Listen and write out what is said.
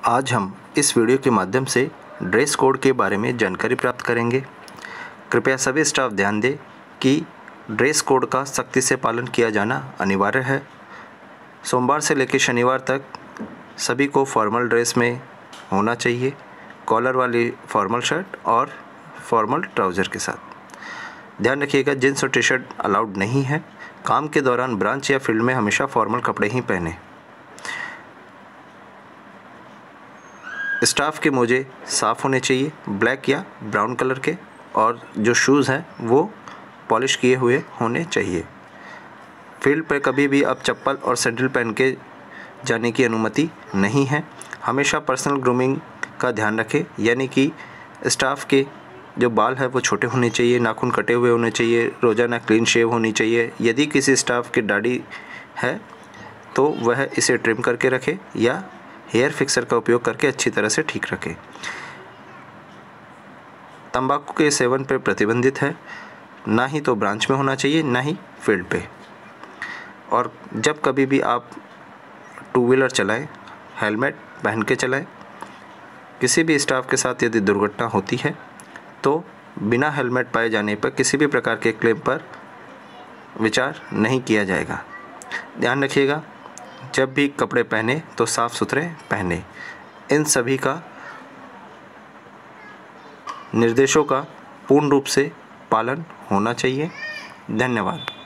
आज हम इस वीडियो के माध्यम से ड्रेस कोड के बारे में जानकारी प्राप्त करेंगे। कृपया सभी स्टाफ ध्यान दें कि ड्रेस कोड का सख्ती से पालन किया जाना अनिवार्य है। सोमवार से लेकर शनिवार तक सभी को फॉर्मल ड्रेस में होना चाहिए, कॉलर वाली फॉर्मल शर्ट और फॉर्मल ट्राउज़र के साथ। ध्यान रखिएगा, जींस और टी शर्ट अलाउड नहीं है। काम के दौरान ब्रांच या फील्ड में हमेशा फॉर्मल कपड़े ही पहनें। स्टाफ के मोजे साफ़ होने चाहिए, ब्लैक या ब्राउन कलर के, और जो शूज़ हैं वो पॉलिश किए हुए होने चाहिए। फील्ड पर कभी भी आप चप्पल और सैंडल पहन के जाने की अनुमति नहीं है। हमेशा पर्सनल ग्रूमिंग का ध्यान रखें, यानी कि स्टाफ के जो बाल है वो छोटे होने चाहिए, नाखून कटे हुए होने चाहिए, रोज़ाना क्लीन शेव होनी चाहिए। यदि किसी स्टाफ की दाढ़ी है तो वह इसे ट्रिम करके रखे या हेयर फिक्सर का उपयोग करके अच्छी तरह से ठीक रखें। तंबाकू के सेवन पर प्रतिबंधित है, ना ही तो ब्रांच में होना चाहिए ना ही फील्ड पे। और जब कभी भी आप टू व्हीलर चलाएं, हेलमेट पहन के चलाएं। किसी भी स्टाफ के साथ यदि दुर्घटना होती है तो बिना हेलमेट पाए जाने पर किसी भी प्रकार के क्लेम पर विचार नहीं किया जाएगा। ध्यान रखिएगा, जब भी कपड़े पहने तो साफ़ सुथरे पहने। इन सभी का निर्देशों का पूर्ण रूप से पालन होना चाहिए। धन्यवाद।